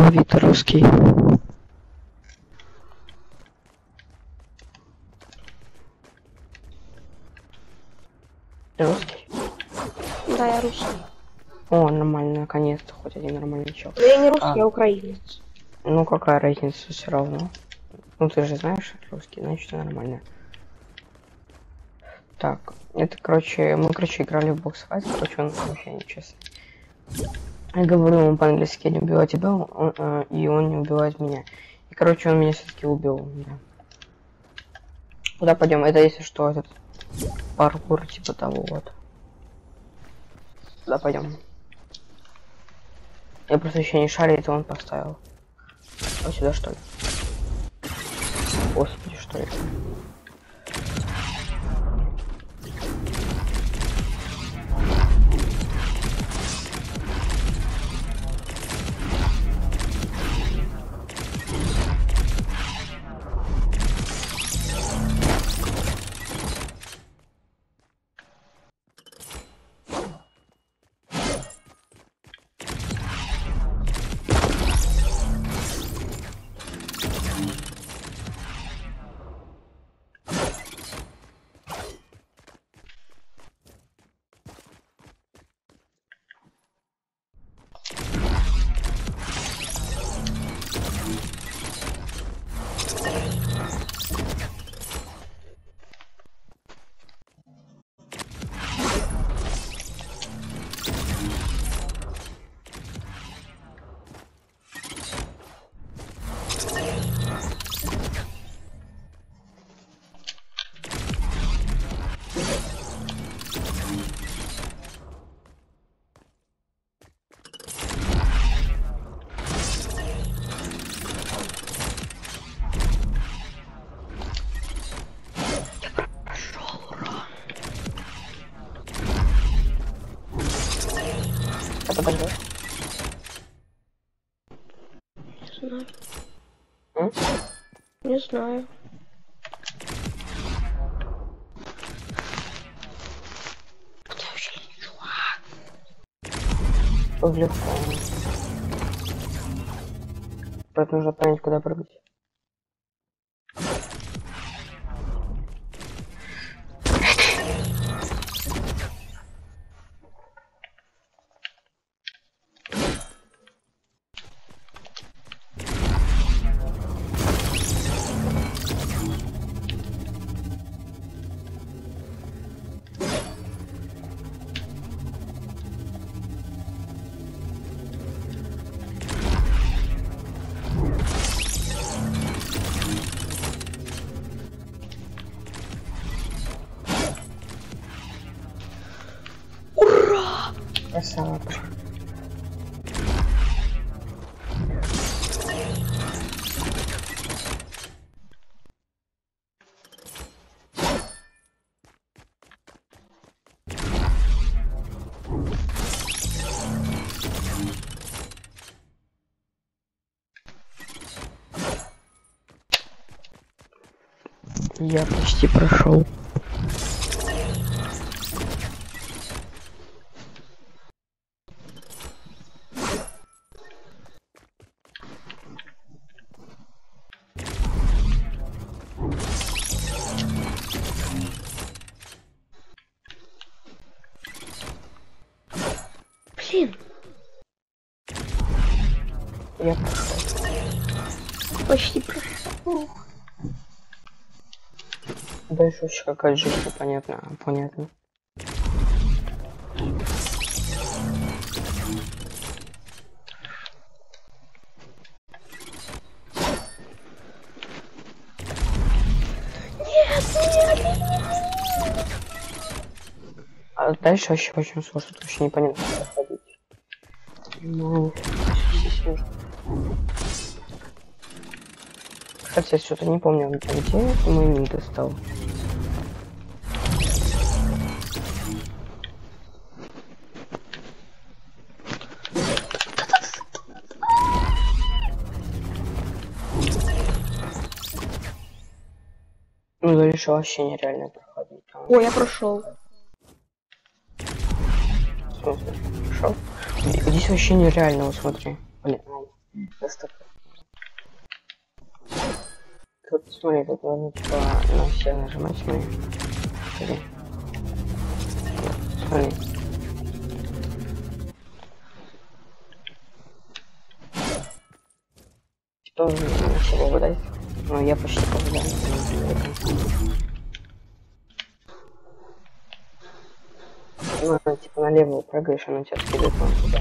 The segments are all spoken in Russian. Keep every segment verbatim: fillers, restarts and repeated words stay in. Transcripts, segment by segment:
Вид русский. Русский? Да, я русский. О, нормально, наконец-то хоть один нормальный чел. Но я не русский, А, я украинец. ну какая разница, все равно. Ну ты же знаешь русский, значит нормально. Так, это, короче, мы, короче, играли в бокс-файт, короче, он вообще нечестный. Я говорю ему по-английски, не убивай тебя, он, э, и он не убивает меня. И, короче, он меня все-таки убил, да. Куда пойдем? Это, если что, этот паркур, типа того, вот. Куда пойдем? Я просто еще не шарю, это он поставил. Вот сюда, что ли? Господи, что ли? Это пойдет? Не знаю. М? Не знаю. Где вообще чувак? Легко. Просто нужно понять, куда прыгать. Ура! Красава. Я почти прошел. Блин, Я прошел. почти прошел. Дальше вообще какая жизнь, непонятно, понятно. Нет, нет, нет. А дальше вообще очень сложно, тут вообще непонятно, куда ходить. Ну, здесь нужно. Кстати, я что-то не помню, где мой ник достал. Ну, дальше вообще нереально проходить. Там. Ой, я прошел. В смысле? Пошел? Здесь вообще нереально, вот смотри. Блин, ай. Просто... Тут, смотри, тут можно типа на все нажимать, смотри. Смотри. Смотри. Типа нужно всего выдать. Но я почти попадаю. Ну, типа налево прыгаешь, она тебя скидывает вон туда.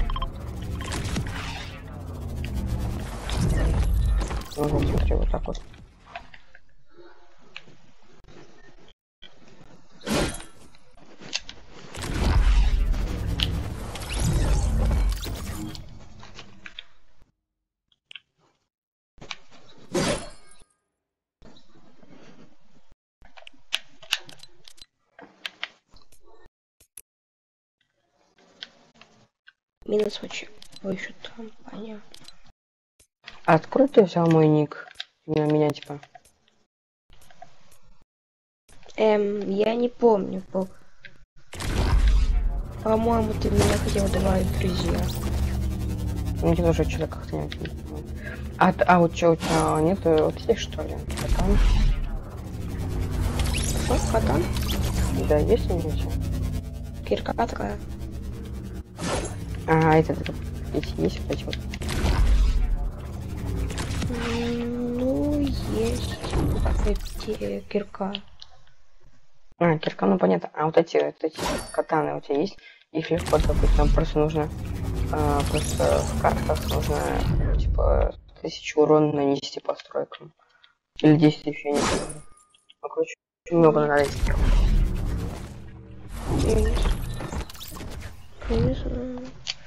Ну вот, смотри, вот так вот. Минус вообще. Ой, что там, понятно. А откуда ты взял мой ник? На меня типа. Эм, я не помню, по... По-моему, ты меня хотел добавить в друзья. Ну тебе уже что-то как-то не помню. А, а вот что, у тебя нет вот здесь что ли? Катан? Что, катан? Да, есть у меня? Кирка такая. А, это, это эти есть вот эти вот. М, Ну, есть. Эти кирка. А, кирка, ну понятно. А вот эти, вот эти катаны у тебя есть? Их легко добыть. Там просто нужно а, просто в картах нужно типа тысячу урона нанести постройкам. Или десять тысяч, я не помню. Ну, короче, очень много надо сделать. Не знаю.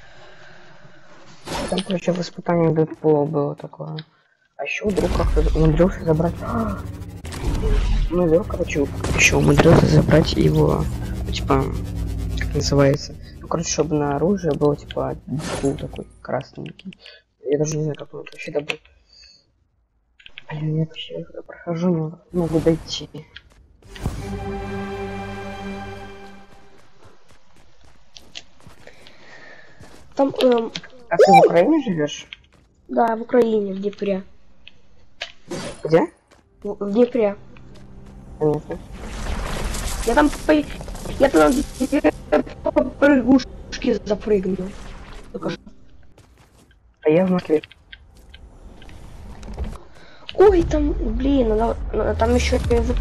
Там, короче, в испытании Дэдпула было такое. А еще вдруг как-то умудрился забрать... Ну, вдруг, короче, еще умудрился забрать его, типа, как называется. Ну, короче, чтобы на оружие было, типа, Дэдпул такой красненький. Я даже не знаю, как он это вообще добыл. Блин, я вообще прохожу, не могу дойти. Там, эм, А ты в Украине живешь? да, в Украине, в Днепре. Где? В, в Днепре. Понятно. Я там по... Я там по прыгушке запрыгнул. Только что. А я в Москве. Ой, там, блин, надо, надо- там еще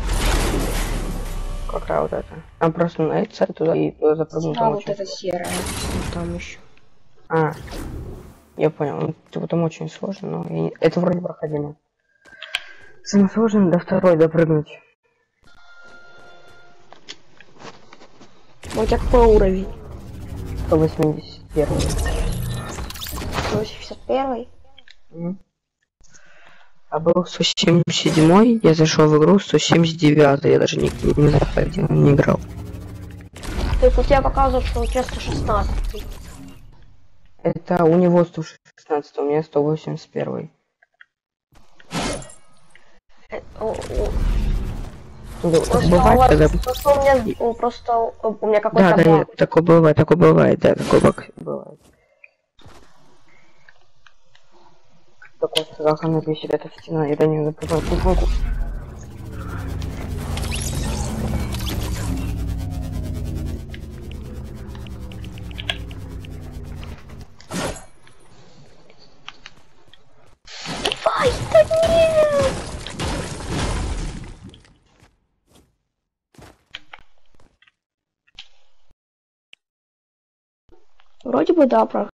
Какая вот это? Там просто на этой сайт туда и туда запрыгнуть. да, там вот очень- это серое. Вот там еще. А, я понял. Ну, типа там очень сложно, но я не- это вроде проходимо. Самое сложное до второй допрыгнуть. Ну, у тебя какой уровень? сто восемьдесят один. сто восемьдесят один. Мгм. А был сто семьдесят седьмой, я зашел в игру сто семьдесят девять, я даже не, не заходил, не играл. То есть у тебя показывает, что у тебя сто шестнадцать. Это у него сто шестнадцать, у меня сто восемьдесят один. Э, о, о, Ну, Просто, бывает, у вас- когда... просто у меня, о, просто о, у меня Да, какой-то да, баг. нет, такое бывает, такое бывает, да, такой баг бывает. Такой сказал, она пишет, это стена, я до нее запрыгнул футболку. Ай, да нет! Вроде бы да, про